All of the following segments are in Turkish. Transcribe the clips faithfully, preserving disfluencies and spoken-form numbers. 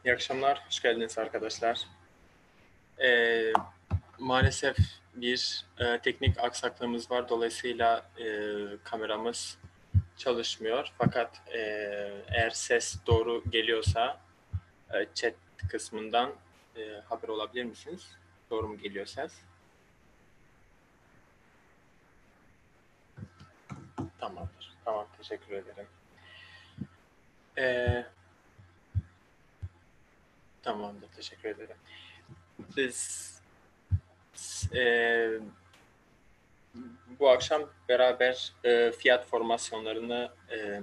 İyi akşamlar, hoş geldiniz arkadaşlar. Ee, maalesef bir e, teknik aksaklığımız var. Dolayısıyla e, kameramız çalışmıyor. Fakat e, eğer ses doğru geliyorsa e, chat kısmından e, haber olabilir misiniz? Doğru mu geliyor ses? Tamamdır. Tamam, teşekkür ederim. Ee, tamamdır, teşekkür ederim. Biz e, bu akşam beraber e, fiyat formasyonlarını e,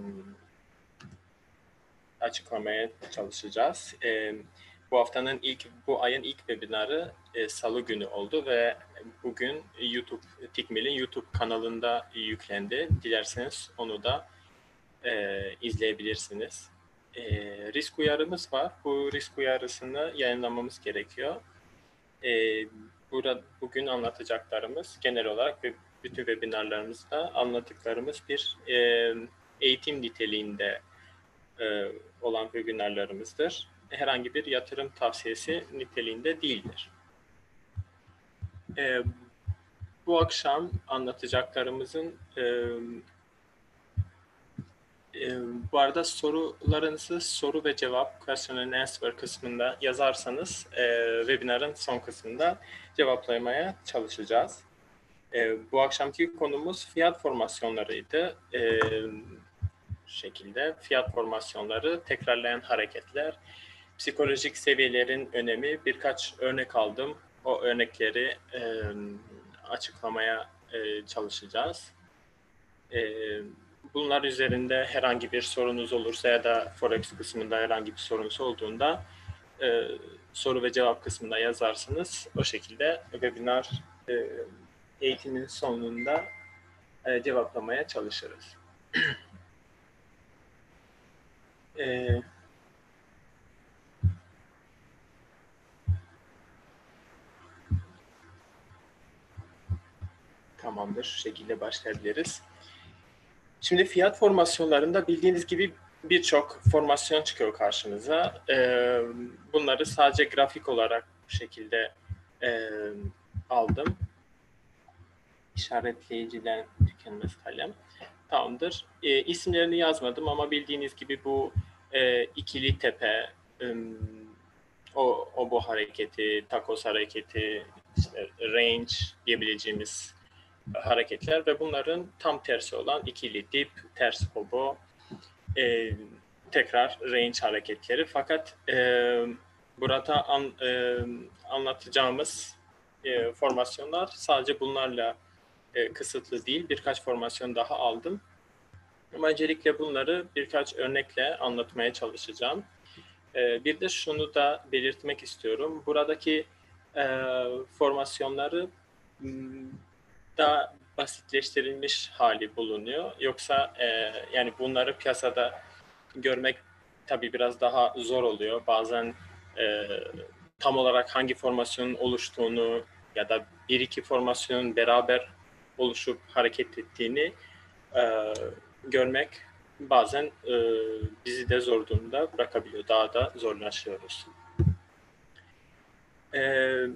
açıklamaya çalışacağız. E, bu haftanın ilk, bu ayın ilk webinarı e, Salı günü oldu ve bugün YouTube, Tikmil'in YouTube kanalında yüklendi. Dilerseniz onu da e, izleyebilirsiniz. E, risk uyarımız var. Bu risk uyarısını yayınlamamız gerekiyor. E, burada bugün anlatacaklarımız genel olarak ve bütün webinarlarımızda anlattıklarımız bir e, eğitim niteliğinde e, olan webinarlarımızdır. Herhangi bir yatırım tavsiyesi niteliğinde değildir. E, bu akşam anlatacaklarımızın e, e, bu arada sorularınızı soru ve cevap question and answer kısmında yazarsanız e, webinarın son kısmında cevaplamaya çalışacağız. E, bu akşamki konumuz fiyat formasyonlarıydı. E, şekilde fiyat formasyonları, tekrarlayan hareketler, psikolojik seviyelerin önemi, birkaç örnek aldım. O örnekleri e, açıklamaya e, çalışacağız. E, bunlar üzerinde herhangi bir sorunuz olursa ya da Forex kısmında herhangi bir sorunuz olduğunda e, soru ve cevap kısmında yazarsınız. O şekilde webinar e, eğitimin sonunda e, cevaplamaya çalışırız. e, Tamamdır. Şu şekilde başlayabiliriz. Şimdi fiyat formasyonlarında bildiğiniz gibi birçok formasyon çıkıyor karşınıza. Ee, bunları sadece grafik olarak bu şekilde e, aldım. İşaretleyiciler tükenmez kalem. Tamamdır. E, isimlerini yazmadım ama bildiğiniz gibi bu e, ikili tepe, e, o, o bu hareketi, takos hareketi, işte range diyebileceğimiz hareketler ve bunların tam tersi olan ikili dip, ters obo, e, tekrar range hareketleri. Fakat e, burada an, e, anlatacağımız e, formasyonlar sadece bunlarla e, kısıtlı değil. Birkaç formasyon daha aldım. Ama öncelikle bunları birkaç örnekle anlatmaya çalışacağım. E, bir de şunu da belirtmek istiyorum. Buradaki e, formasyonları daha basitleştirilmiş hali bulunuyor. Yoksa e, yani bunları piyasada görmek tabii biraz daha zor oluyor. Bazen e, tam olarak hangi formasyonun oluştuğunu ya da bir iki formasyonun beraber oluşup hareket ettiğini e, görmek bazen e, bizi de zor durumda bırakabiliyor. Daha da zorlaşıyoruz. Evet.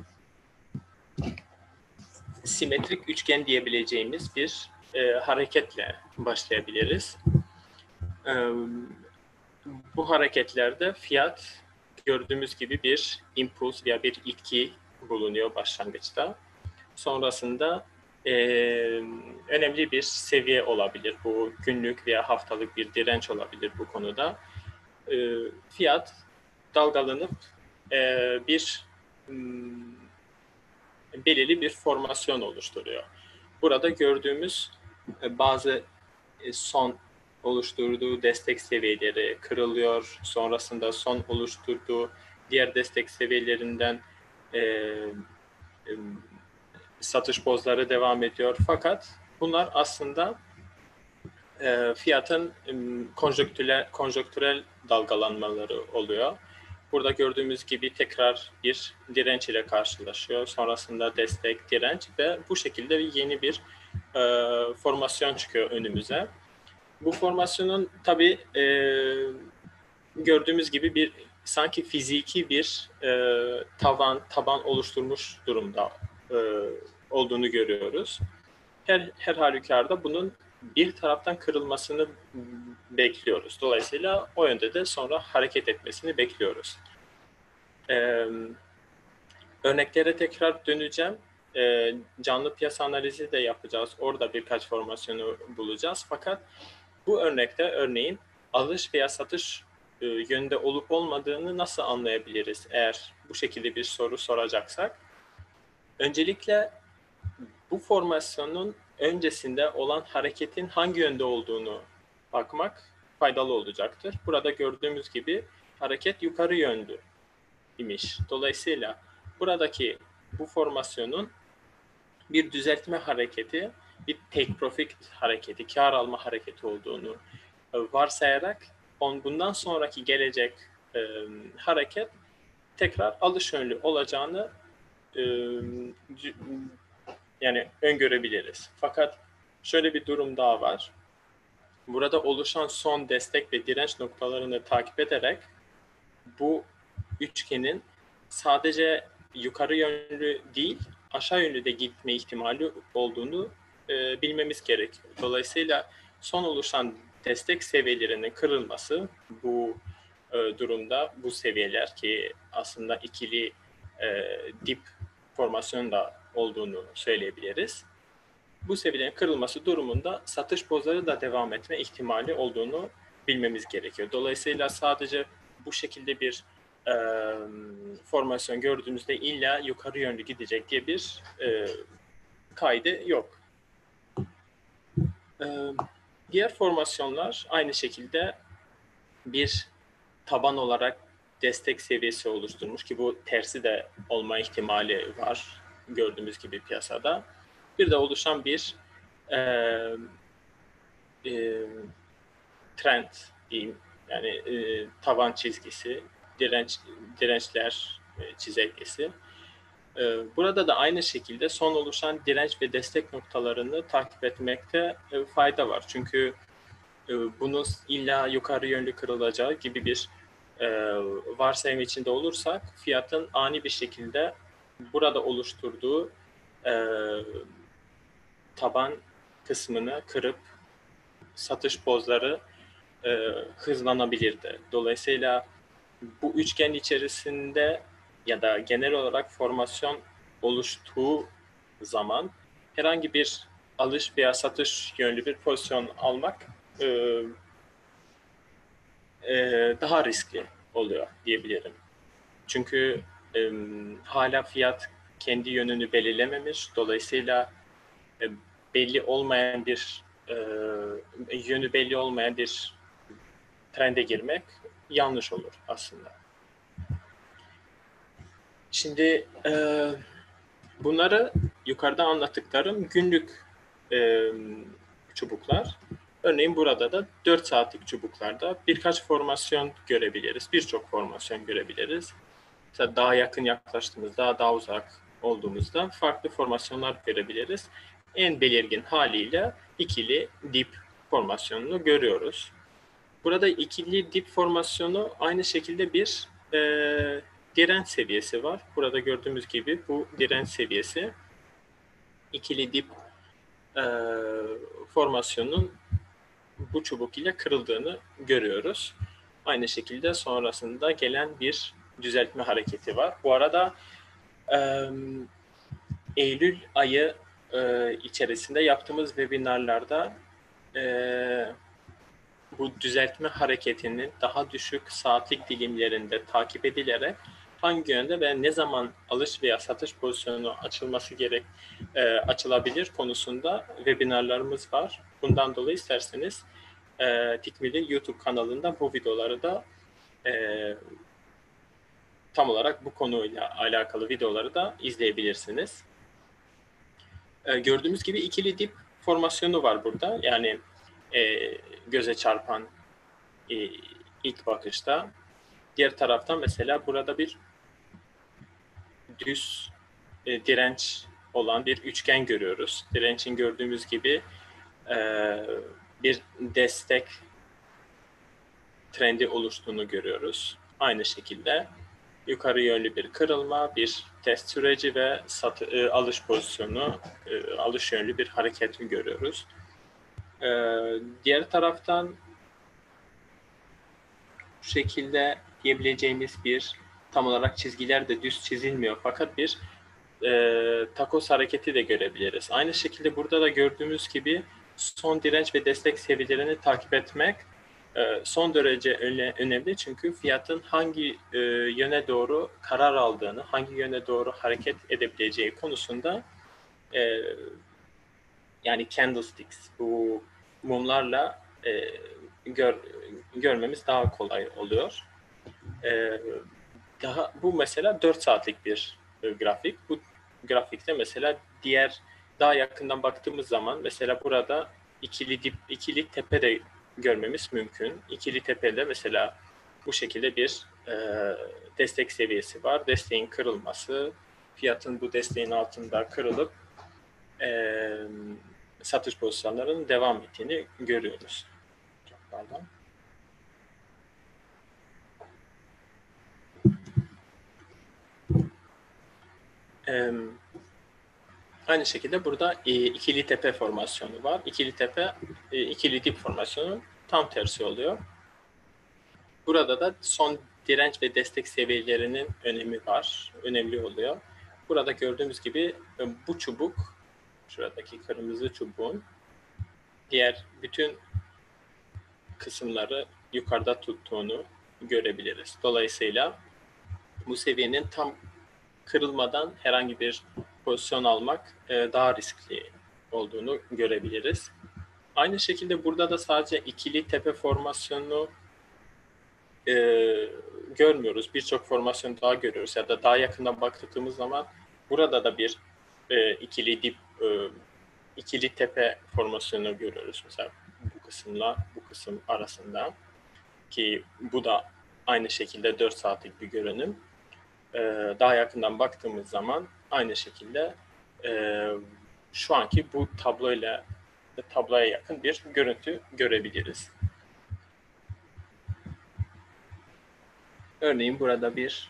Simetrik üçgen diyebileceğimiz bir e, hareketle başlayabiliriz. E, bu hareketlerde fiyat gördüğümüz gibi bir impuls veya bir itki bulunuyor başlangıçta. Sonrasında e, önemli bir seviye olabilir. Bu günlük veya haftalık bir direnç olabilir bu konuda. E, fiyat dalgalanıp e, bir belirli bir formasyon oluşturuyor. Burada gördüğümüz bazı son oluşturduğu destek seviyeleri kırılıyor. Sonrasında son oluşturduğu diğer destek seviyelerinden e, e, satış pozları devam ediyor. Fakat bunlar aslında e, fiyatın e, konjonktürel, konjonktürel dalgalanmaları oluyor. Burada gördüğümüz gibi tekrar bir direnç ile karşılaşıyor. Sonrasında destek, direnç ve bu şekilde yeni bir e, formasyon çıkıyor önümüze. Bu formasyonun tabii e, gördüğümüz gibi bir sanki fiziki bir e, tavan taban oluşturmuş durumda e, olduğunu görüyoruz. Her, her halükarda bunun bir taraftan kırılmasını bekliyoruz. Dolayısıyla o yönde de sonra hareket etmesini bekliyoruz. Ee, örneklere tekrar döneceğim. Ee, canlı piyasa analizi de yapacağız. Orada birkaç formasyonu bulacağız. Fakat bu örnekte örneğin alış veya satış e, yönde olup olmadığını nasıl anlayabiliriz eğer bu şekilde bir soru soracaksak? Öncelikle bu formasyonun öncesinde olan hareketin hangi yönde olduğunu bakmak faydalı olacaktır. Burada gördüğümüz gibi hareket yukarı yönlü imiş. Dolayısıyla buradaki bu formasyonun bir düzeltme hareketi, bir take profit hareketi, kar alma hareketi olduğunu varsayarak bundan sonraki gelecek e, hareket tekrar alış yönlü olacağını e, yani öngörebiliriz. Fakat şöyle bir durum daha var. Burada oluşan son destek ve direnç noktalarını takip ederek bu üçgenin sadece yukarı yönlü değil, aşağı yönlü de gitme ihtimali olduğunu e, bilmemiz gerekiyor. Dolayısıyla son oluşan destek seviyelerinin kırılması bu e, durumda bu seviyeler ki aslında ikili e, dip formasyonda olduğunu söyleyebiliriz. Bu seviyelerin kırılması durumunda satış pozları da devam etme ihtimali olduğunu bilmemiz gerekiyor. Dolayısıyla sadece bu şekilde bir e, formasyon gördüğümüzde illa yukarı yönlü gidecek diye bir e, kaydı yok. E, diğer formasyonlar aynı şekilde bir taban olarak destek seviyesi oluşturmuş ki bu tersi de olma ihtimali var gördüğümüz gibi piyasada. Bir de oluşan bir e, e, trend diyeyim yani e, tavan çizgisi, direnç dirençler e, çizelgesi. E, burada da aynı şekilde son oluşan direnç ve destek noktalarını takip etmekte e, fayda var. Çünkü e, bunun illa yukarı yönlü kırılacağı gibi bir e, varsayım içinde olursak fiyatın ani bir şekilde burada oluşturduğu e, taban kısmını kırıp satış pozları e, hızlanabilirdi. Dolayısıyla bu üçgen içerisinde ya da genel olarak formasyon oluştuğu zaman herhangi bir alış veya satış yönlü bir pozisyon almak e, e, daha riskli oluyor diyebilirim. Çünkü e, hala fiyat kendi yönünü belirlememiş. Dolayısıyla e, belli olmayan bir e, yönü belli olmayan bir trende girmek yanlış olur aslında. Şimdi e, bunları yukarıda anlattıklarım günlük e, çubuklar. Örneğin burada da dört saatlik çubuklarda birkaç formasyon görebiliriz. Birçok formasyon görebiliriz. Mesela daha yakın yaklaştığımızda, daha uzak olduğumuzda farklı formasyonlar görebiliriz. En belirgin haliyle ikili dip formasyonunu görüyoruz. Burada ikili dip formasyonu aynı şekilde bir e, direnç seviyesi var. Burada gördüğümüz gibi bu direnç seviyesi ikili dip e, formasyonun bu çubuk ile kırıldığını görüyoruz. Aynı şekilde sonrasında gelen bir düzeltme hareketi var. Bu arada e, Eylül ayı e, içerisinde yaptığımız webinarlarda e, bu düzeltme hareketinin daha düşük saatlik dilimlerinde takip edilerek hangi yönde ve ne zaman alış veya satış pozisyonu açılması gerek e, açılabilir konusunda webinarlarımız var. Bundan dolayı isterseniz e, Tikmil'in YouTube kanalında bu videoları da e, tam olarak bu konuyla alakalı videoları da izleyebilirsiniz. E, gördüğümüz gibi ikili dip formasyonu var burada. Yani e, göze çarpan e, ilk bakışta. Diğer taraftan mesela burada bir düz e, direnç olan bir üçgen görüyoruz. Dirençin gördüğümüz gibi e, bir destek trendi oluştuğunu görüyoruz. aynı şekilde yukarı yönlü bir kırılma, bir test süreci ve satı, e, alış pozisyonu, e, alış yönlü bir hareket görüyoruz. E, diğer taraftan bu şekilde diyebileceğimiz bir tam olarak çizgiler de düz çizilmiyor fakat bir e, takos hareketi de görebiliriz. Aynı şekilde burada da gördüğümüz gibi son direnç ve destek seviyelerini takip etmek e, son derece önemli çünkü fiyatın hangi e, yöne doğru karar aldığını, hangi yöne doğru hareket edebileceği konusunda e, yani candlesticks, bu mumlarla e, gör, görmemiz daha kolay oluyor. E, daha bu mesela dört saatlik bir e, grafik. Bu grafikte mesela diğer daha yakından baktığımız zaman mesela burada ikili dip, ikili tepe de görmemiz mümkün. İkili tepede mesela bu şekilde bir e, destek seviyesi var. Desteğin kırılması, fiyatın bu desteğin altında kırılıp e, satış pozisyonlarının devam ettiğini görüyoruz. Çok pardon. Ee, aynı şekilde burada e, ikili tepe formasyonu var. İkili tepe, e, ikili dip formasyonu tam tersi oluyor. Burada da son direnç ve destek seviyelerinin önemi var. Önemli oluyor. Burada gördüğümüz gibi bu çubuk, şuradaki kırmızı çubuğun diğer bütün kısımları yukarıda tuttuğunu görebiliriz. Dolayısıyla bu seviyenin tam kırılmadan herhangi bir pozisyon almak e, daha riskli olduğunu görebiliriz. Aynı şekilde burada da sadece ikili tepe formasyonunu e, görmüyoruz. Birçok formasyon daha görüyoruz. Ya da daha yakından baktığımız zaman burada da bir e, ikili dip, e, ikili tepe formasyonu görüyoruz. Mesela bu kısımla bu kısım arasında ki bu da aynı şekilde dört saatlik bir görünüm. Daha yakından baktığımız zaman aynı şekilde e, şu anki bu tabloyla tabloya yakın bir görüntü görebiliriz. Örneğin burada bir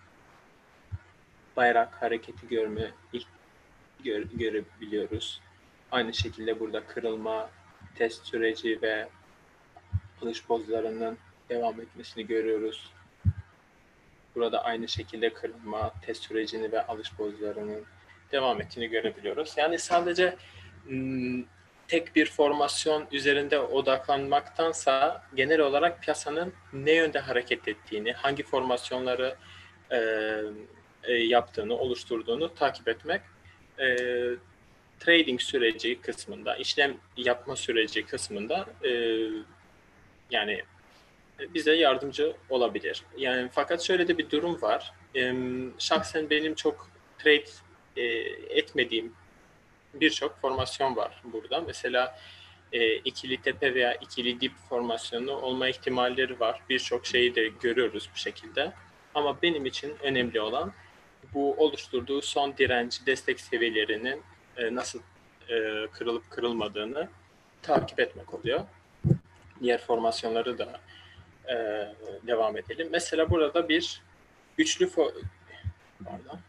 bayrak hareketi görme gör, görebiliyoruz. Aynı şekilde burada kırılma, test süreci ve alış pozlarının devam etmesini görüyoruz. Burada aynı şekilde kırılma, test sürecini ve alış pozlarının devam ettiğini görebiliyoruz. Yani sadece m, tek bir formasyon üzerinde odaklanmaktansa genel olarak piyasanın ne yönde hareket ettiğini, hangi formasyonları e, e, yaptığını, oluşturduğunu takip etmek e, trading süreci kısmında, işlem yapma süreci kısmında e, yani bize yardımcı olabilir. Yani fakat şöyle de bir durum var. E, şahsen benim çok trade e, etmediğim birçok formasyon var burada. Mesela e, ikili tepe veya ikili dip formasyonu olma ihtimalleri var. Birçok şeyi de görüyoruz bu şekilde. Ama benim için önemli olan bu oluşturduğu son direnç, destek seviyelerinin e, nasıl e, kırılıp kırılmadığını takip etmek oluyor. Diğer formasyonları da e, devam edelim. Mesela burada bir üçlü fo pardon.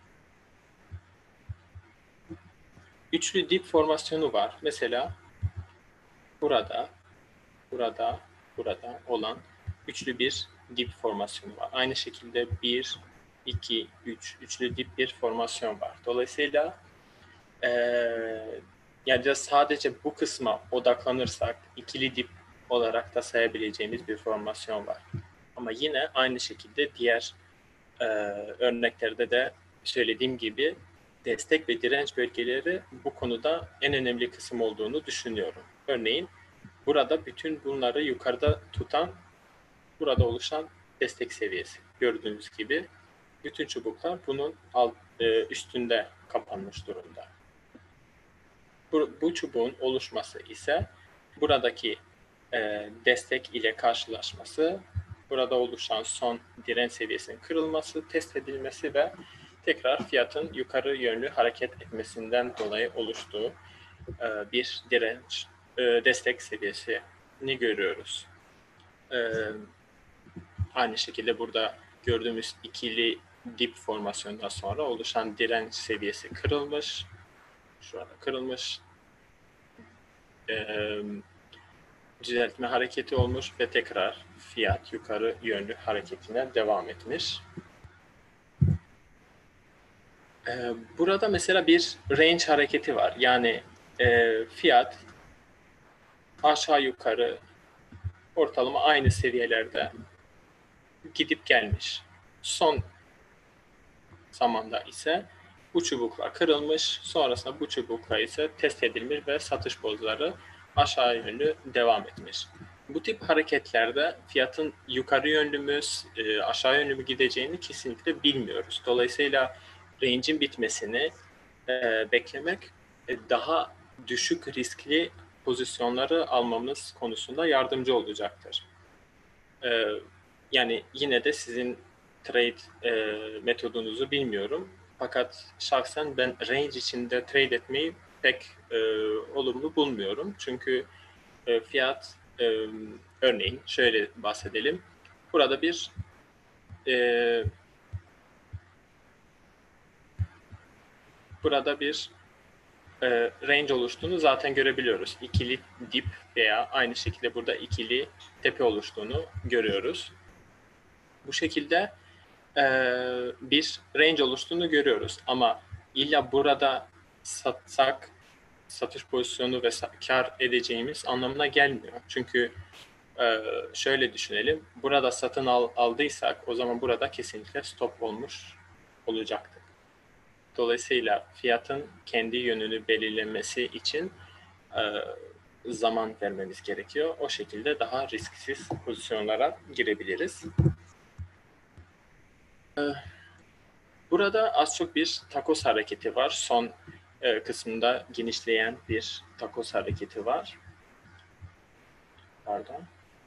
Üçlü dip formasyonu var. Mesela burada, burada, burada olan üçlü bir dip formasyonu var. Aynı şekilde bir, iki, üç, üçlü dip bir formasyon var. Dolayısıyla e, yani sadece bu kısma odaklanırsak ikili dip olarak da sayabileceğimiz bir formasyon var. Ama yine aynı şekilde diğer e, örneklerde de söylediğim gibi destek ve direnç bölgeleri bu konuda en önemli kısım olduğunu düşünüyorum. Örneğin burada bütün bunları yukarıda tutan, burada oluşan destek seviyesi. Gördüğünüz gibi bütün çubuklar bunun alt, e, üstünde kapanmış durumda. Bu, bu çubuğun oluşması ise buradaki e, destek ile karşılaşması, burada oluşan son direnç seviyesinin kırılması, test edilmesi ve tekrar fiyatın yukarı yönlü hareket etmesinden dolayı oluştuğu e, bir direnç, e, destek seviyesini görüyoruz. E, aynı şekilde burada gördüğümüz ikili dip formasyonundan sonra oluşan direnç seviyesi kırılmış. Şurada kırılmış. Ee, düzeltme hareketi olmuş ve tekrar fiyat yukarı yönlü hareketine devam etmiş. Ee, burada mesela bir range hareketi var. Yani e, fiyat aşağı yukarı ortalama aynı seviyelerde gidip gelmiş. Son zamanda ise bu çubuklar kırılmış. Sonrasında bu çubuklar ise test edilmiş ve satış bozları aşağı yönlü devam etmiş. Bu tip hareketlerde fiyatın yukarı yönlü mü, aşağı yönlü mü gideceğini kesinlikle bilmiyoruz. Dolayısıyla range'in bitmesini e, beklemek daha düşük riskli pozisyonları almamız konusunda yardımcı olacaktır. E, yani yine de sizin trade e, metodunuzu bilmiyorum. Fakat şahsen ben range içinde trade etmeyi pek e, olumlu bulmuyorum. Çünkü e, fiyat e, örneğin şöyle bahsedelim. Burada bir e, burada bir e, range oluştuğunu zaten görebiliyoruz. İkili dip veya aynı şekilde burada ikili tepe oluştuğunu görüyoruz. Bu şekilde e, bir range oluştuğunu görüyoruz. Ama illa burada satsak satış pozisyonu ve kar edeceğimiz anlamına gelmiyor. Çünkü e, şöyle düşünelim. Burada satın al, aldıysak o zaman burada kesinlikle stop olmuş olacaktır. Dolayısıyla fiyatın kendi yönünü belirlemesi için e, zaman vermemiz gerekiyor. O şekilde daha risksiz pozisyonlara girebiliriz. E, burada az çok bir takos hareketi var. Son e, kısmında genişleyen bir takos hareketi var. Pardon.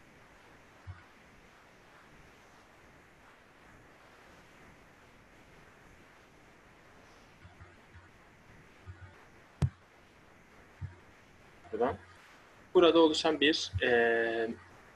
Burada oluşan bir e,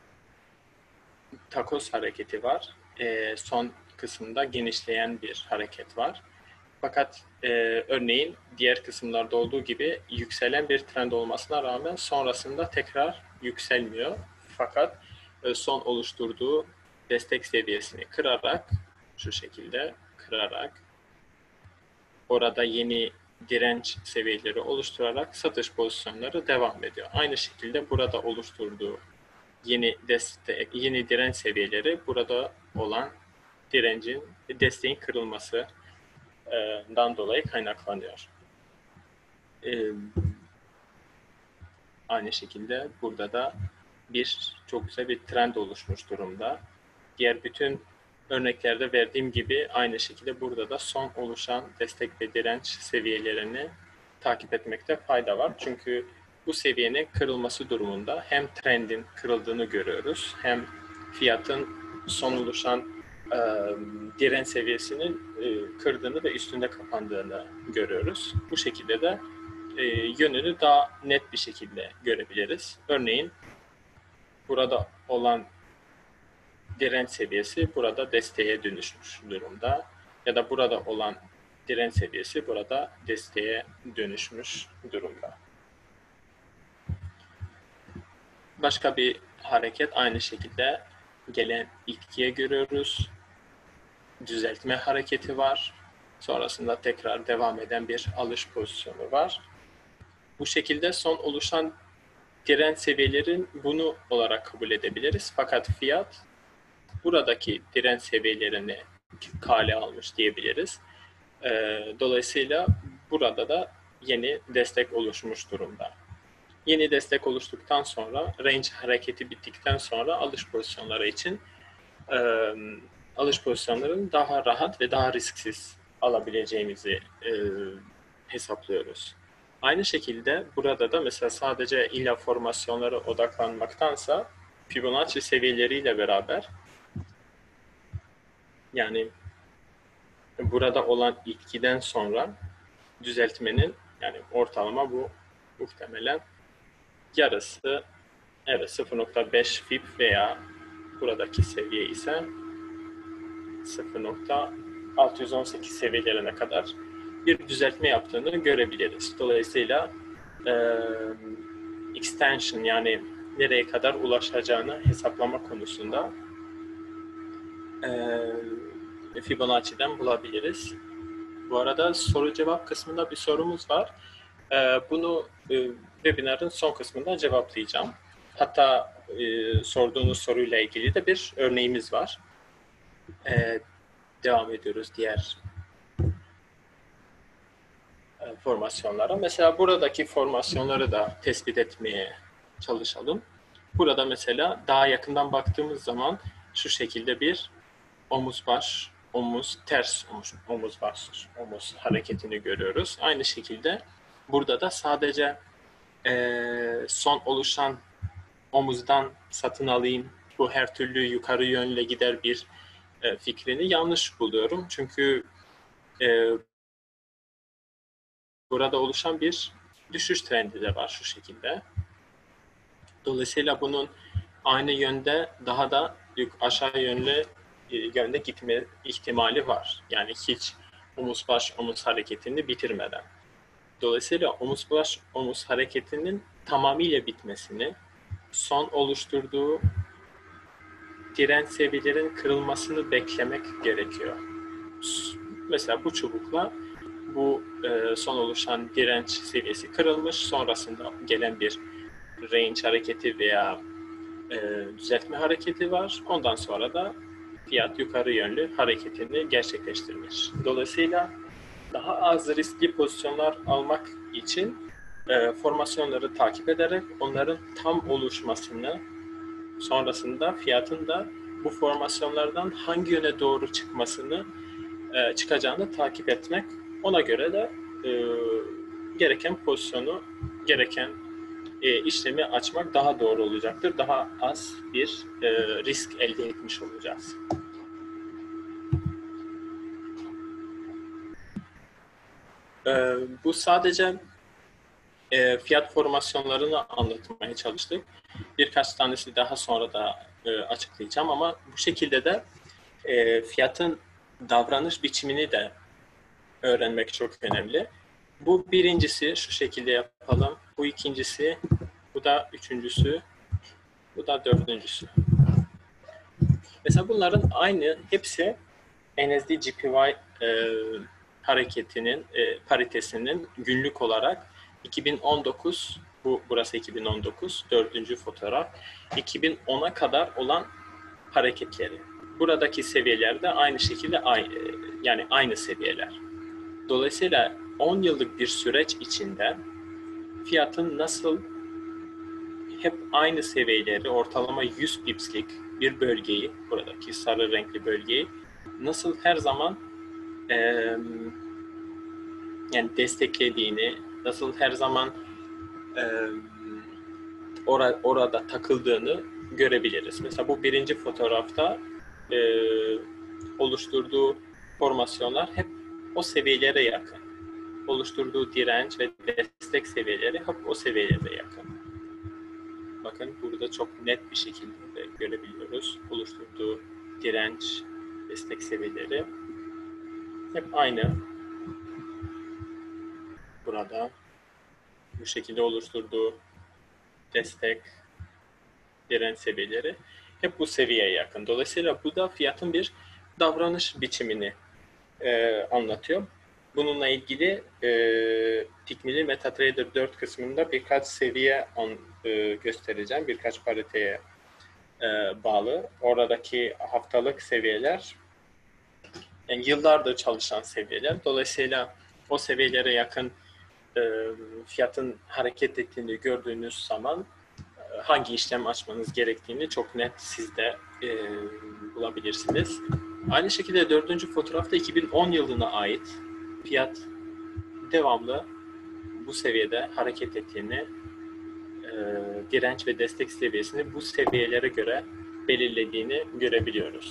takos hareketi var. E, son kısımda genişleyen bir hareket var. Fakat e, örneğin diğer kısımlarda olduğu gibi yükselen bir trend olmasına rağmen sonrasında tekrar yükselmiyor. Fakat e, son oluşturduğu destek seviyesini kırarak, şu şekilde kırarak orada yeni direnç seviyeleri oluşturarak satış pozisyonları devam ediyor. Aynı şekilde burada oluşturduğu yeni destek, yeni direnç seviyeleri burada olan direncin, desteğin kırılmasından dolayı kaynaklanıyor. Ee, aynı şekilde burada da bir çok güzel bir trend oluşmuş durumda. Diğer bütün örneklerde verdiğim gibi aynı şekilde burada da son oluşan destek ve direnç seviyelerini takip etmekte fayda var. Çünkü bu seviyenin kırılması durumunda hem trendin kırıldığını görüyoruz hem fiyatın son oluşan e, direnç seviyesinin e, kırdığını ve üstünde kapandığını görüyoruz. Bu şekilde de e, yönünü daha net bir şekilde görebiliriz. Örneğin burada olan direnç seviyesi burada desteğe dönüşmüş durumda ya da burada olan direnç seviyesi burada desteğe dönüşmüş durumda. Başka bir hareket aynı şekilde gelen ilkiye görüyoruz. Düzeltme hareketi var. Sonrasında tekrar devam eden bir alış pozisyonu var. Bu şekilde son oluşan direnç seviyelerin bunu olarak kabul edebiliriz. Fakat fiyat buradaki direnç seviyelerini kale almış diyebiliriz. Dolayısıyla burada da yeni destek oluşmuş durumda. Yeni destek oluştuktan sonra, range hareketi bittikten sonra alış pozisyonları için e, alış pozisyonlarını daha rahat ve daha risksiz alabileceğimizi e, hesaplıyoruz. Aynı şekilde burada da mesela sadece illa formasyonlara odaklanmaktansa Fibonacci seviyeleriyle beraber yani burada olan itkiden sonra düzeltmenin yani ortalama bu muhtemelen yarısı evet sıfır nokta beş Fib veya buradaki seviye ise sıfır nokta altı yüz on sekiz seviyelerine kadar bir düzeltme yaptığını görebiliriz. Dolayısıyla e, extension yani nereye kadar ulaşacağını hesaplama konusunda e, Fibonacci'den bulabiliriz. Bu arada soru cevap kısmında bir sorumuz var. E, bunu e, webinarın son kısmında cevaplayacağım. Hatta e, sorduğunuz soruyla ilgili de bir örneğimiz var. E, devam ediyoruz diğer e, formasyonlara. Mesela buradaki formasyonları da tespit etmeye çalışalım. Burada mesela daha yakından baktığımız zaman şu şekilde bir omuz baş, omuz ters omuz, omuz baş, omuz hareketini görüyoruz. Aynı şekilde burada da sadece e, son oluşan omuzdan satın alayım, bu her türlü yukarı yönle gider bir e, fikrini yanlış buluyorum. Çünkü e, burada oluşan bir düşüş trendi de var şu şekilde. Dolayısıyla bunun aynı yönde daha da aşağı yönlü yönde gitme ihtimali var. Yani hiç omuz baş omuz hareketini bitirmeden. Dolayısıyla omuz baş omuz hareketinin tamamıyla bitmesini, son oluşturduğu direnç seviyelerin kırılmasını beklemek gerekiyor. Mesela bu çubukla bu e, son oluşan direnç seviyesi kırılmış, sonrasında gelen bir range hareketi veya e, düzeltme hareketi var. Ondan sonra da fiyat yukarı yönlü hareketini gerçekleştirmiş. Dolayısıyla daha az riskli pozisyonlar almak için e, formasyonları takip ederek onların tam oluşmasını, sonrasında fiyatın da bu formasyonlardan hangi yöne doğru çıkmasını e, çıkacağını takip etmek, ona göre de e, gereken pozisyonu, gereken e, işlemi açmak daha doğru olacaktır. Daha az bir e, risk elde etmiş olacağız. E, bu sadece e, fiyat formasyonlarını anlatmaya çalıştık. Birkaç tanesi daha sonra da e, açıklayacağım ama bu şekilde de e, fiyatın davranış biçimini de öğrenmek çok önemli. Bu birincisi, şu şekilde yapalım. Bu ikincisi, bu da üçüncüsü, bu da dördüncüsü. Mesela bunların aynı hepsi N S D J P Y e, hareketinin, e, paritesinin günlük olarak iki bin on dokuz, bu burası iki bin on dokuz, dördüncü fotoğraf, iki bin ona kadar olan hareketleri. Buradaki seviyeler de aynı şekilde aynı, yani aynı seviyeler. Dolayısıyla on yıllık bir süreç içinde fiyatın nasıl hep aynı seviyeleri, ortalama yüz pipslik bir bölgeyi, buradaki sarı renkli bölgeyi nasıl her zaman e, yani desteklediğini, nasıl her zaman e, or- orada takıldığını görebiliriz. Mesela bu birinci fotoğrafta e, oluşturduğu formasyonlar hep o seviyelere yakın. Oluşturduğu direnç ve destek seviyeleri hep o seviyelere yakın. Bakın burada çok net bir şekilde de görebiliyoruz. Oluşturduğu direnç, destek seviyeleri hep aynı. Burada bu şekilde oluşturduğu destek, direnç seviyeleri hep bu seviyeye yakın. Dolayısıyla bu da fiyatın bir davranış biçimini e, anlatıyor. Bununla ilgili e, Tikmili MetaTrader dört kısmında birkaç seviye an, e, göstereceğim. Birkaç pariteye e, bağlı. Oradaki haftalık seviyeler yani yıllardır çalışan seviyeler. Dolayısıyla o seviyelere yakın e, fiyatın hareket ettiğini gördüğünüz zaman e, hangi işlem açmanız gerektiğini çok net siz de e, bulabilirsiniz. Aynı şekilde dördüncü fotoğrafta iki bin on yılına ait fiyat devamlı bu seviyede hareket ettiğini, e, direnç ve destek seviyesini bu seviyelere göre belirlediğini görebiliyoruz.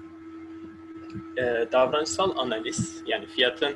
E, davranışsal analiz, yani fiyatın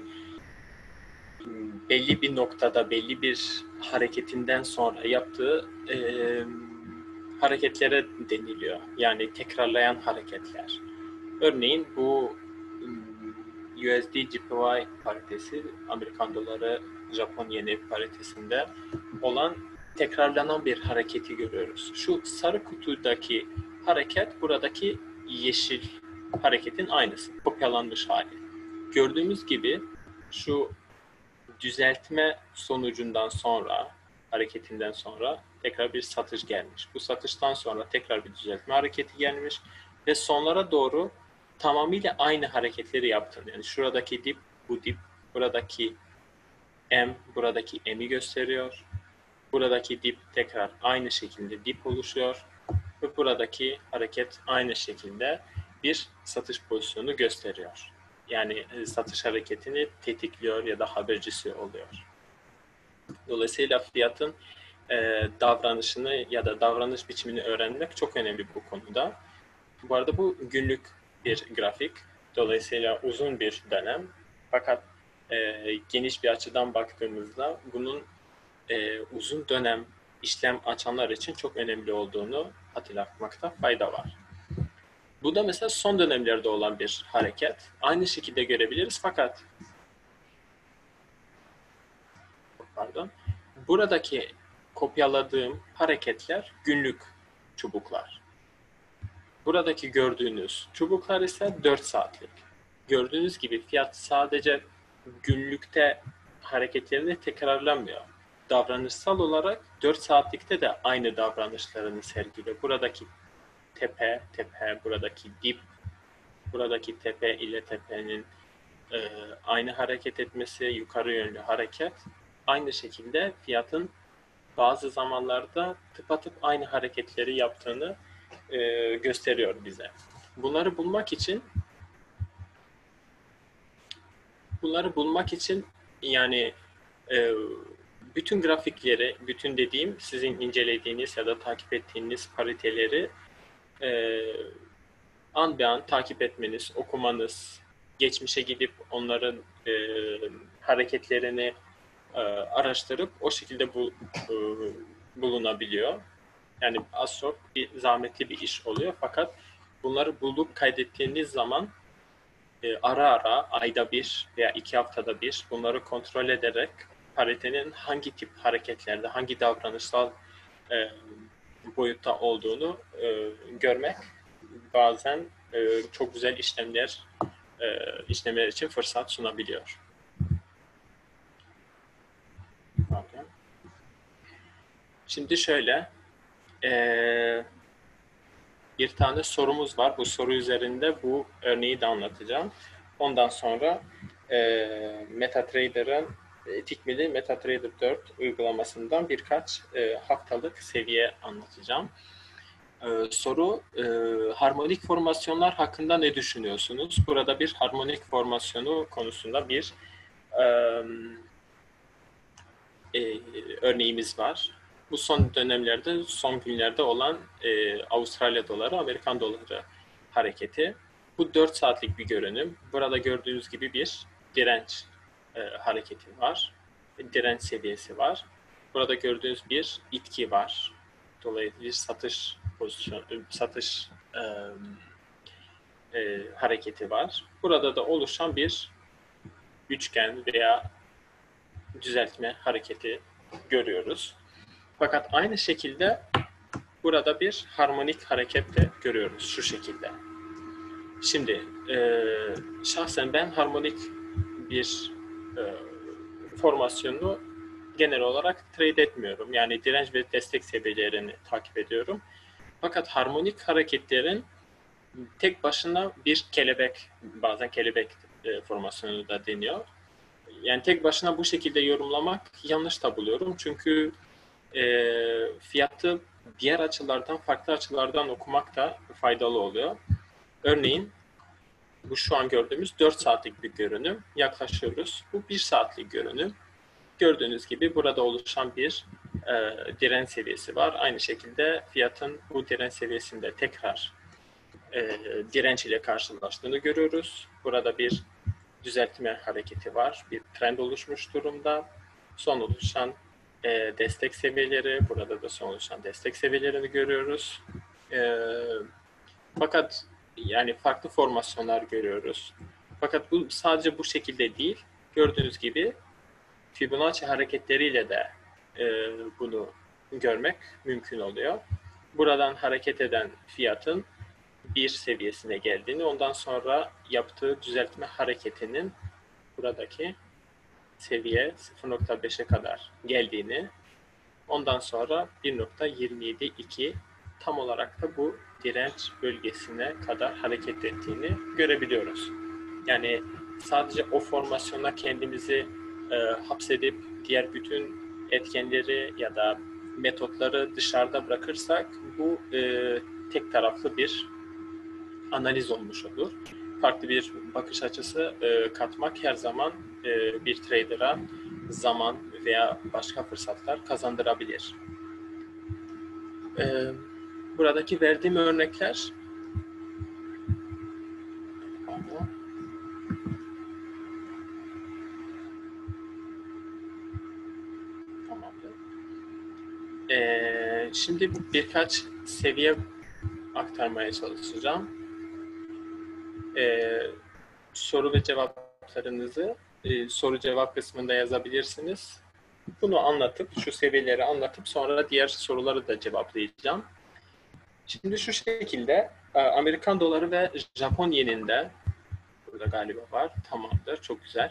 belli bir noktada, belli bir hareketinden sonra yaptığı e, hareketlere deniliyor. Yani tekrarlayan hareketler. Örneğin bu U S D J P Y paritesi, Amerikan doları Japon yeni paritesinde olan tekrarlanan bir hareketi görüyoruz. Şu sarı kutudaki hareket buradaki yeşil hareketin aynısı, kopyalanmış hali. Gördüğümüz gibi şu düzeltme sonucundan sonra, hareketinden sonra tekrar bir satış gelmiş. Bu satıştan sonra tekrar bir düzeltme hareketi gelmiş ve sonlara doğru tamamıyla aynı hareketleri yaptığını, yani şuradaki dip, bu dip, buradaki M, buradaki M'i gösteriyor. Buradaki dip tekrar aynı şekilde dip oluşuyor ve buradaki hareket aynı şekilde bir satış pozisyonu gösteriyor. Yani satış hareketini tetikliyor ya da habercisi oluyor. Dolayısıyla fiyatın e, davranışını ya da davranış biçimini öğrenmek çok önemli bu konuda. Bu arada bu günlük bir grafik. Dolayısıyla uzun bir dönem. Fakat e, geniş bir açıdan baktığımızda bunun e, uzun dönem işlem açanlar için çok önemli olduğunu hatırlatmakta fayda var. Bu da mesela son dönemlerde olan bir hareket. Aynı şekilde görebiliriz fakat pardon, buradaki kopyaladığım hareketler günlük çubuklar. Buradaki gördüğünüz çubuklar ise dört saatlik. Gördüğünüz gibi fiyat sadece günlükte hareketlerini tekrarlamıyor. Davranışsal olarak dört saatlikte de aynı davranışlarını sergiliyor. Buradaki tepe, tepe, buradaki dip, buradaki tepe ile tepenin e, aynı hareket etmesi, yukarı yönlü hareket, aynı şekilde fiyatın bazı zamanlarda tıpatıp aynı hareketleri yaptığını e, gösteriyor bize. Bunları bulmak için bunları bulmak için yani e, bütün grafikleri, bütün dediğim sizin incelediğiniz ya da takip ettiğiniz pariteleri e, an be an takip etmeniz, okumanız, geçmişe gidip onların e, hareketlerini e, araştırıp o şekilde bu, e, bulunabiliyor. Yani az çok bir zahmetli bir iş oluyor fakat bunları bulup kaydettiğiniz zaman e, ara ara ayda bir veya iki haftada bir bunları kontrol ederek paritenin hangi tip hareketlerde, hangi davranışsal e, boyutta olduğunu e, görmek bazen e, çok güzel işlemler e, işlemler için fırsat sunabiliyor. Pardon. Şimdi şöyle e, bir tane sorumuz var. Bu soru üzerinde bu örneği de anlatacağım. Ondan sonra e, MetaTrader'ın Tikmili MetaTrader dört uygulamasından birkaç e, haftalık seviye anlatacağım. Ee, soru, e, harmonik formasyonlar hakkında ne düşünüyorsunuz? Burada bir harmonik formasyonu konusunda bir e, e, örneğimiz var. Bu son dönemlerde, son günlerde olan e, Avustralya doları, Amerikan doları hareketi. Bu dört saatlik bir görünüm. Burada gördüğünüz gibi bir direnç e, hareketi var. Direnç seviyesi var. Burada gördüğünüz bir itki var. Dolayısıyla bir satış pozisyon, satış e, e, hareketi var. Burada da oluşan bir üçgen veya düzeltme hareketi görüyoruz. Fakat aynı şekilde burada bir harmonik hareket de görüyoruz şu şekilde. Şimdi e, şahsen ben harmonik bir e, formasyonu genel olarak trade etmiyorum. Yani direnç ve destek seviyelerini takip ediyorum. Fakat harmonik hareketlerin tek başına bir kelebek, bazen kelebek e, formasyonu da deniyor. Yani tek başına bu şekilde yorumlamak yanlış da buluyorum. Çünkü e, fiyatı diğer açılardan, farklı açılardan okumak da faydalı oluyor. Örneğin bu şu an gördüğümüz dört saatlik bir görünüm. Yaklaşıyoruz. Bu bir saatlik görünüm. Gördüğünüz gibi burada oluşan bir e, direnç seviyesi var. Aynı şekilde fiyatın bu direnç seviyesinde tekrar e, direnç ile karşılaştığını görüyoruz. Burada bir düzeltme hareketi var. Bir trend oluşmuş durumda. Son oluşan e, destek seviyeleri, burada da son oluşan destek seviyelerini görüyoruz. E, fakat yani farklı formasyonlar görüyoruz. Fakat bu sadece bu şekilde değil. Gördüğünüz gibi Fibonacci hareketleriyle de e, bunu görmek mümkün oluyor. Buradan hareket eden fiyatın bir seviyesine geldiğini, ondan sonra yaptığı düzeltme hareketinin buradaki seviye sıfır nokta beşe kadar geldiğini, ondan sonra bir nokta yirmi yedi iki tam olarak da bu direnç bölgesine kadar hareket ettiğini görebiliyoruz. Yani sadece o formasyona kendimizi e, hapsedip diğer bütün etkenleri ya da metotları dışarıda bırakırsak bu e, tek taraflı bir analiz olmuş olur. Farklı bir bakış açısı e, katmak her zaman e, bir trader'a zaman veya başka fırsatlar kazandırabilir. E, buradaki verdiğim örnekler tamamdır. E, şimdi birkaç seviye aktarmaya çalışacağım. Ee, soru ve cevaplarınızı e, soru cevap kısmında yazabilirsiniz. Bunu anlatıp, şu seviyeleri anlatıp sonra diğer soruları da cevaplayacağım. Şimdi şu şekilde Amerikan doları ve Japon yeninde, burada galiba var, tamamdır, çok güzel.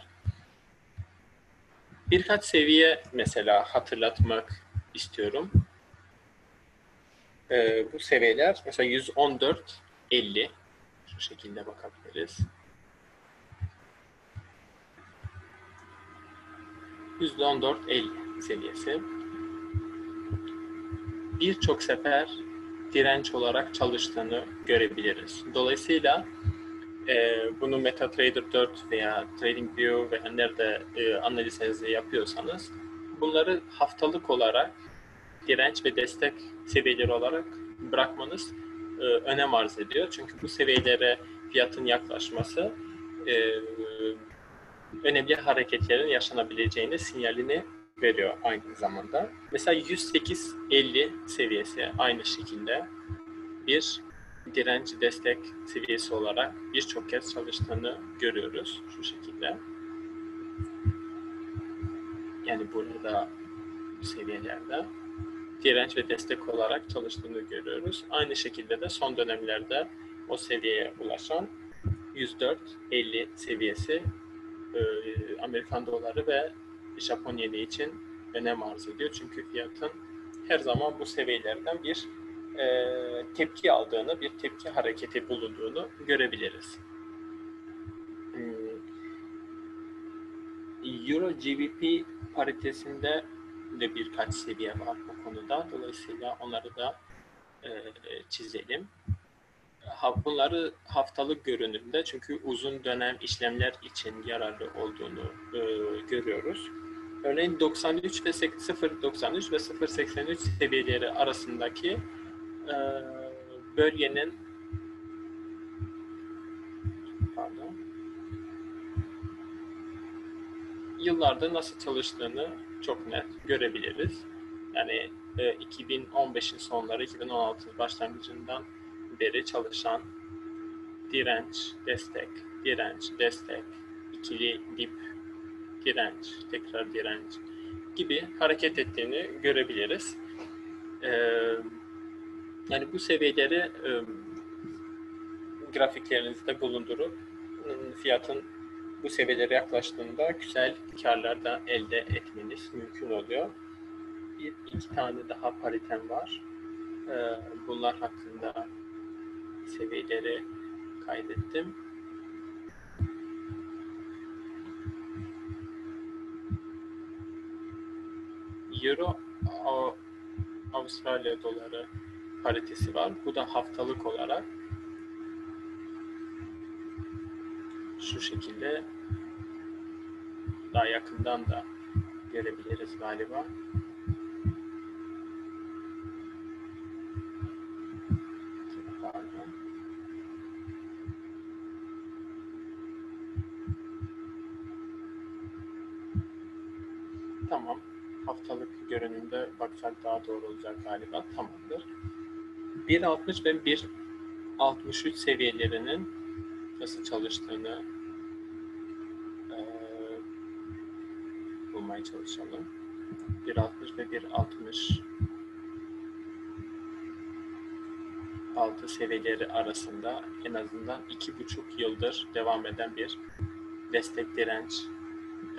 Birkaç seviye mesela hatırlatmak istiyorum. Ee, bu seviyeler mesela yüz on dört elli, şu şekilde bakabiliriz. yüz on dört elli seviyesi. Birçok sefer direnç olarak çalıştığını görebiliriz. Dolayısıyla e, bunu MetaTrader dört veya TradingView veya nerede e, analizinizi yapıyorsanız bunları haftalık olarak direnç ve destek seviyeleri olarak bırakmanız e, önem arz ediyor. Çünkü bu seviyelere fiyatın yaklaşması e, önemli hareketlerin yaşanabileceğini sinyalini veriyor aynı zamanda. Mesela yüz sekiz elli seviyesi aynı şekilde bir direnç destek seviyesi olarak birçok kez çalıştığını görüyoruz şu şekilde. Yani burada bu seviyelerde direnç ve destek olarak çalıştığını görüyoruz. Aynı şekilde de son dönemlerde o seviyeye ulaşan yüz dört elli seviyesi Amerikan doları ve Japon yeni için önem arz ediyor. Çünkü fiyatın her zaman bu seviyelerden bir e, tepki aldığını, bir tepki hareketi bulunduğunu görebiliriz. Euro G B P paritesinde de birkaç seviye var bu konuda. Dolayısıyla onları da e, çizelim. Bunları haftalık görünümde, çünkü uzun dönem işlemler için yararlı olduğunu e, görüyoruz. Örneğin doksan üç ve sıfır nokta doksan üç ve sıfır nokta seksen üç seviyeleri arasındaki e, bölgenin pardon, yıllarda nasıl çalıştığını çok net görebiliriz. Yani e, iki bin on beşin sonları, iki bin on altı başlangıcından beri çalışan direnç, destek, direnç, destek, ikili dip, direnç, tekrar direnç gibi hareket ettiğini görebiliriz. Ee, yani bu seviyeleri e, grafiklerinizde bulundurup fiyatın bu seviyelere yaklaştığında güzel karlar da elde etmeniz mümkün oluyor. Bir iki tane daha paritem var. Ee, bunlar hakkında seviyeleri kaydettim. Euro Avustralya doları paritesi var. Bu da haftalık olarak şu şekilde, daha yakından da görebiliriz galiba. Pardon. Tamam. Haftalık görünümde baksak daha doğru olacak galiba. Tamamdır. bir altmış ve bir altmış üç seviyelerinin nasıl çalıştığını e, bulmaya çalışalım. bir altmış ve bir altmış altı seviyeleri arasında en azından iki buçuk yıldır devam eden bir destek direnç e,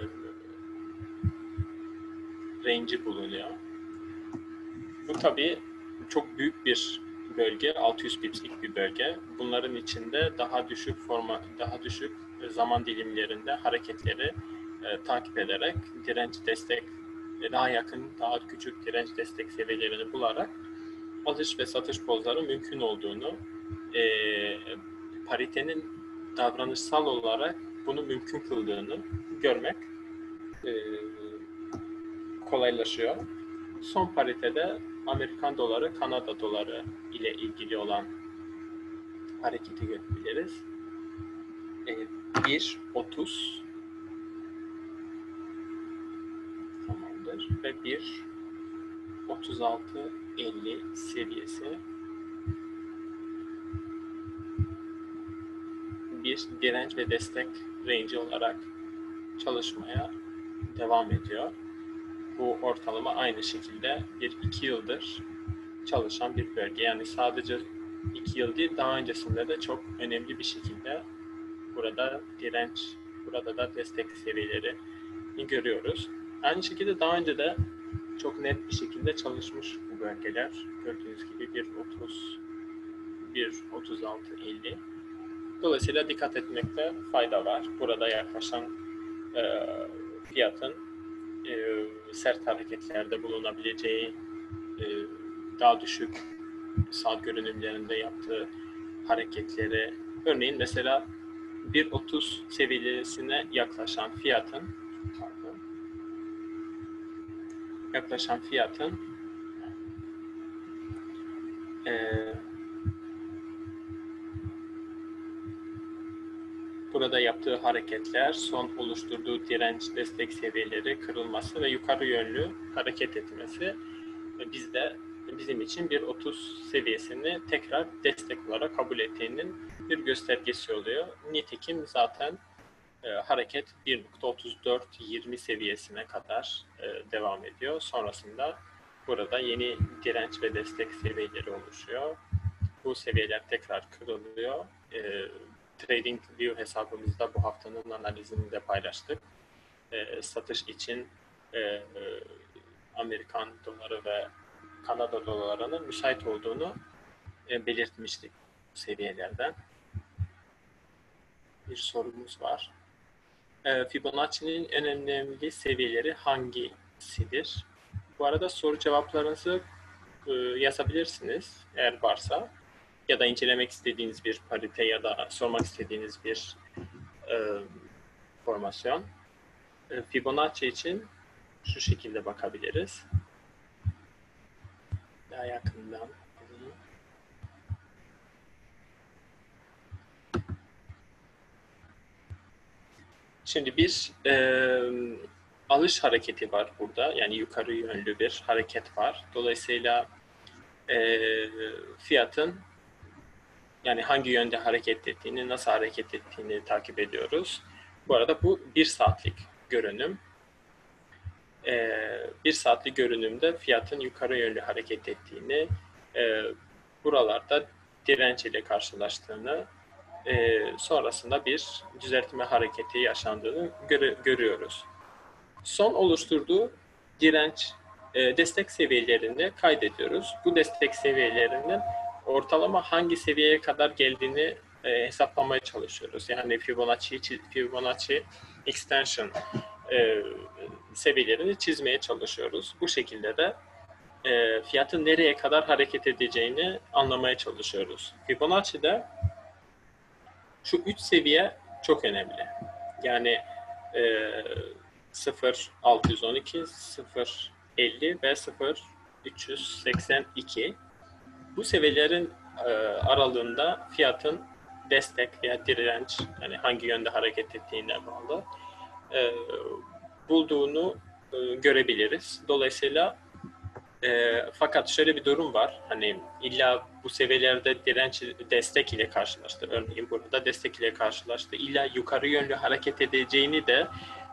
range'i bulunuyor. Bu tabii çok büyük bir bölge, altı yüz pipslik bir bölge. Bunların içinde daha düşük forma, daha düşük zaman dilimlerinde hareketleri e, takip ederek direnç destek, daha yakın, daha küçük direnç destek seviyelerini bularak alış ve satış pozları mümkün olduğunu, e, paritenin davranışsal olarak bunu mümkün kıldığını görmek e, kolaylaşıyor. Son paritede Amerikan doları, Kanada doları ile ilgili olan hareketi görebiliriz. E, bir otuz tamamdır ve bir otuz altı elli seviyesi bir direnç ve destek range olarak çalışmaya devam ediyor. Bu ortalama aynı şekilde bir iki yıldır çalışan bir bölge. Yani sadece iki yıl değil, daha öncesinde de çok önemli bir şekilde burada direnç, burada da destek seviyeleri görüyoruz. Aynı şekilde daha önce de çok net bir şekilde çalışmış bu bölgeler. Gördüğünüz gibi bir otuz, bir otuz altı elli. Dolayısıyla dikkat etmekte fayda var. Burada yaklaşan e, fiyatın e, sert hareketlerde bulunabileceği, e, daha düşük saat görünümlerinde yaptığı hareketleri, örneğin mesela bir otuz seviyesine yaklaşan fiyatın pardon, yaklaşan fiyatın e, burada yaptığı hareketler, son oluşturduğu direnç destek seviyeleri kırılması ve yukarı yönlü hareket etmesi bizde bizim için bir otuz seviyesini tekrar destek olarak kabul ettiğinin bir göstergesi oluyor. Nitekim zaten e, hareket bir nokta otuz dört yirmi seviyesine kadar e, devam ediyor. Sonrasında burada yeni direnç ve destek seviyeleri oluşuyor. Bu seviyeler tekrar kırılıyor. E, TradingView hesabımızda bu haftanın analizini de paylaştık. E, satış için e, e, Amerikan doları ve Kanada dolarının müsait olduğunu e, belirtmiştik bu seviyelerden. Bir sorumuz var. E, Fibonacci'nin en önemli seviyeleri hangisidir? Bu arada soru cevaplarınızı e, yazabilirsiniz eğer varsa, ya da incelemek istediğiniz bir parite ya da sormak istediğiniz bir e, formasyon. E, Fibonacci için şu şekilde bakabiliriz. Daha yakından. Şimdi bir e, alış hareketi var burada. Yani yukarı yönlü bir hareket var. Dolayısıyla e, fiyatın yani hangi yönde hareket ettiğini, nasıl hareket ettiğini takip ediyoruz. Bu arada bu bir saatlik görünüm. E, bir saatlik görünümde fiyatın yukarı yönlü hareket ettiğini, e, buralarda direnç ile karşılaştığını, e, sonrasında bir düzeltme hareketi yaşandığını gör- görüyoruz. Son oluşturduğu direnç e, destek seviyelerini kaydediyoruz. Bu destek seviyelerinin ortalama hangi seviyeye kadar geldiğini e, hesaplamaya çalışıyoruz. Yani Fibonacci, Fibonacci extension e, seviyelerini çizmeye çalışıyoruz. Bu şekilde de e, fiyatın nereye kadar hareket edeceğini anlamaya çalışıyoruz. Fibonacci'de şu üç seviye çok önemli. Yani e, sıfır altı yüz on iki, sıfır elli ve sıfır üç yüz seksen iki. Bu seviyelerin e, aralığında fiyatın destek veya direnç, yani hangi yönde hareket ettiğine bağlı e, bulduğunu e, görebiliriz. Dolayısıyla E, fakat şöyle bir durum var. Hani illa bu seviyelerde direnç destek ile karşılaştı. Örneğin burada destek ile karşılaştı. İlla yukarı yönlü hareket edeceğini de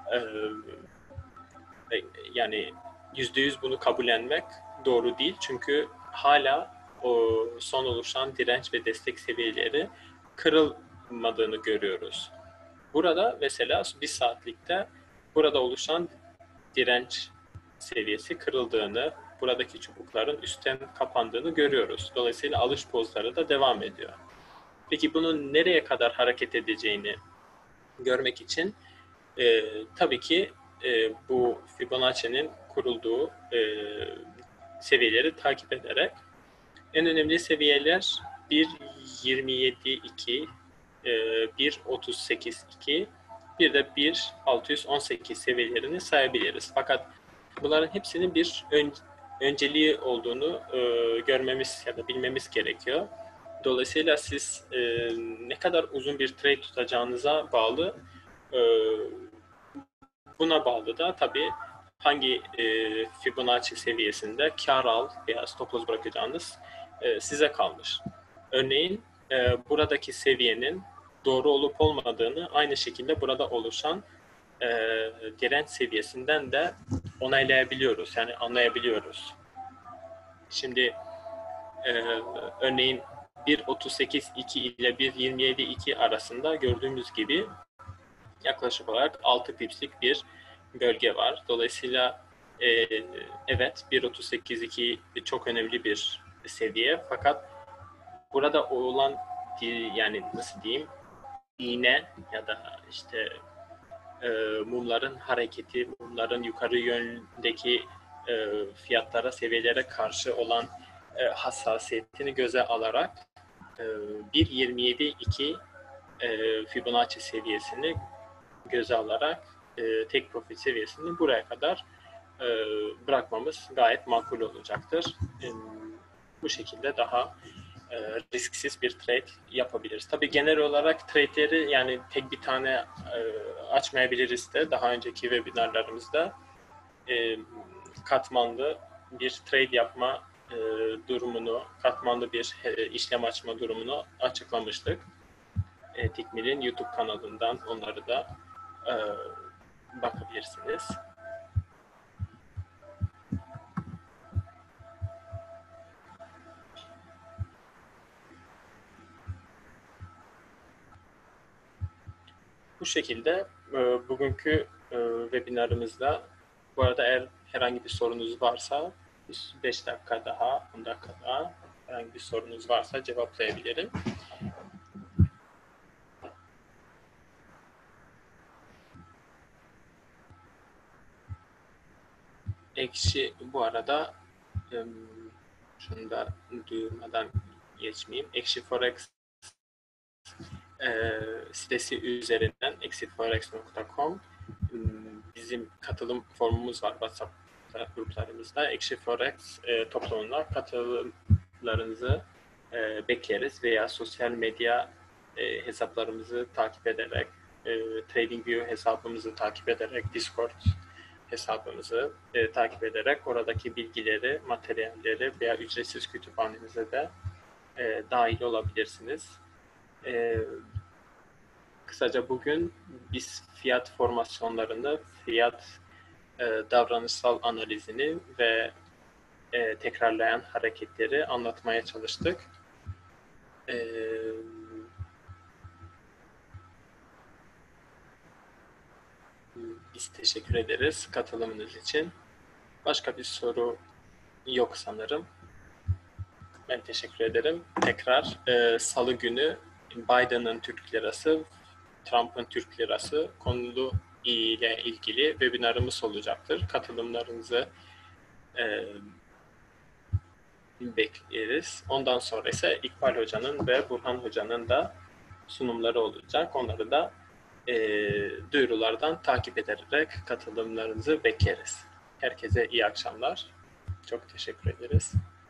e, yani yüzde yüz bunu kabullenmek doğru değil. Çünkü hala o son oluşan direnç ve destek seviyeleri kırılmadığını görüyoruz. Burada mesela bir saatlikte burada oluşan direnç seviyesi kırıldığını, buradaki çubukların üstten kapandığını görüyoruz. Dolayısıyla alış pozları da devam ediyor. Peki bunun nereye kadar hareket edeceğini görmek için e, tabii ki e, bu Fibonacci'nin kurulduğu e, seviyeleri takip ederek en önemli seviyeler bir nokta yirmi yedi iki, e, bir nokta otuz sekiz iki, bir de bir nokta altı yüz on sekiz seviyelerini sayabiliriz. Fakat bunların hepsinin bir ön, önceliği olduğunu e, görmemiz ya da bilmemiz gerekiyor. Dolayısıyla siz e, ne kadar uzun bir trade tutacağınıza bağlı, e, buna bağlı da tabii hangi e, Fibonacci seviyesinde kar al veya stop loss bırakacağınız e, size kalmış. Örneğin e, buradaki seviyenin doğru olup olmadığını aynı şekilde burada oluşan e, direnç seviyesinden de onaylayabiliyoruz. Yani anlayabiliyoruz. Şimdi e, örneğin bir nokta otuz sekiz iki ile bir nokta yirmi yedi iki arasında gördüğümüz gibi yaklaşık olarak altı pipslik bir bölge var. Dolayısıyla e, evet bir nokta otuz sekiz iki çok önemli bir seviye, fakat burada olan yani nasıl diyeyim iğne ya da işte e, mumların hareketi, mumların yukarı yöndeki e, fiyatlara, seviyelere karşı olan e, hassasiyetini göze alarak e, bir nokta yirmi yedi iki e, Fibonacci seviyesini göze alarak e, tek profit seviyesini buraya kadar e, bırakmamız gayet makul olacaktır. E, bu şekilde daha e, risksiz bir trade yapabiliriz. Tabii genel olarak trade'leri yani tek bir tane e, açmayabiliriz de daha önceki webinarlarımızda e, katmanlı bir trade yapma e, durumunu, katmanlı bir e, işlem açma durumunu açıklamıştık. E, Tikmil'in YouTube kanalından onları da e, bakabilirsiniz. Bu şekilde e, bugünkü e, webinarımızda, bu arada eğer herhangi bir sorunuz varsa beş dakika daha, on dakika daha herhangi bir sorunuz varsa cevaplayabilirim. Ekşi bu arada e, şunu da duyurmadan geçmeyeyim. Ekşi Forex e, sitesi üzerinden ekşi forex nokta com bizim katılım formumuz var WhatsApp gruplarımızda. Ekşi Forex e, topluluğuna katılımlarınızı e, bekleriz veya sosyal medya e, hesaplarımızı takip ederek, e, TradingView hesabımızı takip ederek, Discord hesabımızı e, takip ederek oradaki bilgileri, materyalleri veya ücretsiz kütüphanemize de e, dahil olabilirsiniz. E, kısaca bugün biz fiyat formasyonlarını, fiyat e, davranışsal analizini ve e, tekrarlayan hareketleri anlatmaya çalıştık. E, biz teşekkür ederiz katılımınız için. Başka bir soru yok sanırım. Ben teşekkür ederim. Tekrar e, Salı günü Biden'ın Türk lirası, Trump'ın Türk lirası konulu ile ilgili webinarımız olacaktır. Katılımlarınızı e, bekleriz. Ondan sonra ise İkbal Hoca'nın ve Burhan Hoca'nın da sunumları olacak. Onları da e, duyurulardan takip ederek katılımlarınızı bekleriz. Herkese iyi akşamlar. Çok teşekkür ederiz.